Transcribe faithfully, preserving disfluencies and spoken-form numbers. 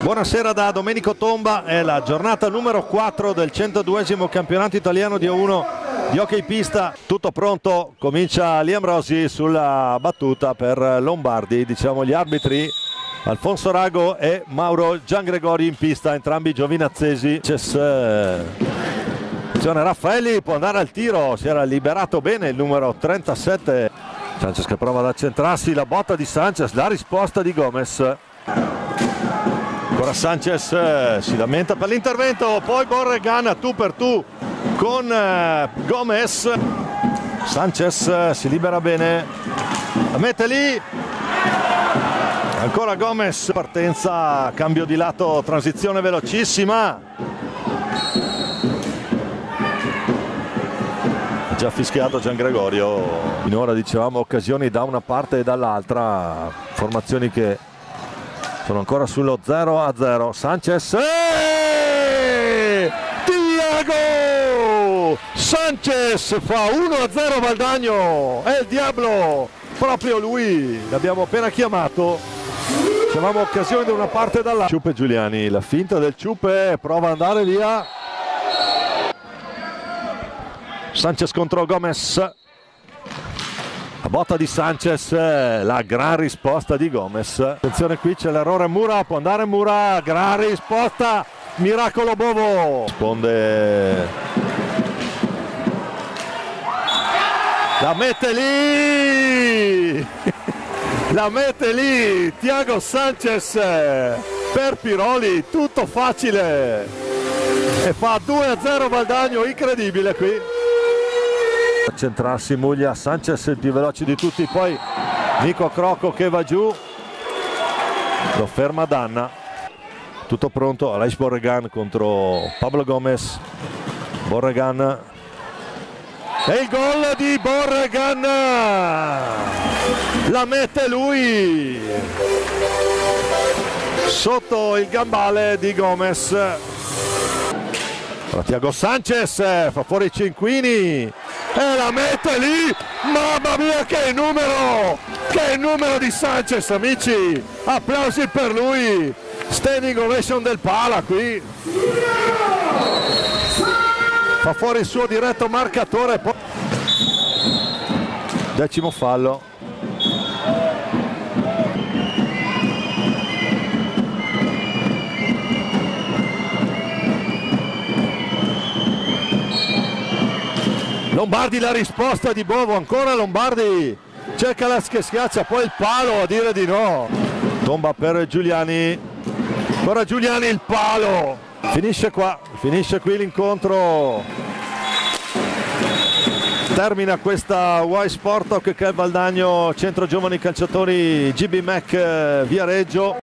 Buonasera da Domenico Tomba, è la giornata numero quattro del centoduesimo campionato italiano di O uno di hockey pista. Tutto pronto, comincia Liam Rossi sulla battuta per Lombardi, diciamo gli arbitri Alfonso Rago e Mauro Giangregori in pista, entrambi giovinazzesi. Attenzione, Raffaelli può andare al tiro, si era liberato bene il numero trentasette. Sanchez che prova ad accentrarsi, la botta di Sanchez, la risposta di Gomez. Ancora Sanchez eh, si lamenta per l'intervento, poi Borregan a tu per tu con eh, Gomez. Sanchez eh, si libera bene, la mette lì, ancora Gomez, partenza, cambio di lato, transizione velocissima. Già fischiato Giangregorio. Finora dicevamo occasioni da una parte e dall'altra, formazioni che sono ancora sullo zero a zero. Sanchez, eeeh! Thiago Sanchez fa uno a zero Valdagno, è il diavolo, proprio lui, l'abbiamo appena chiamato. Dicevamo occasioni da una parte e dall'altra. Ciupe Giuliani, la finta del Ciupe, prova ad andare via. Sanchez contro Gomez, la botta di Sanchez, la gran risposta di Gomez. Attenzione, qui c'è l'errore Mura, può andare Mura, gran risposta, miracolo Bovo. Risponde, la mette lì, la mette lì, Thiago Sanchez per Piroli, tutto facile. E fa due a zero Valdagno, incredibile qui. Centrarsi Muglia, Sanchez il più veloce di tutti, poi Nico Crocco che va giù, lo ferma Danna. Tutto pronto, Aleix Borregan contro Pablo Gomez. Borregan e il gol di Borregan, la mette lui sotto il gambale di Gomez. Thiago Sanchez fa fuori i cinquini e la mette lì, mamma mia che numero, che numero di Sanchez amici, applausi per lui, standing ovation del Pala qui, fa fuori il suo diretto marcatore. Decimo fallo. Lombardi, la risposta di Bovo, ancora Lombardi, cerca la che schiaccia, poi il palo a dire di no. Tomba per Giuliani, ancora Giuliani, il palo. Finisce qua, finisce qui l'incontro. Termina questa Y Sport che è Valdagno, centro giovani calciatori G B Mac Viareggio.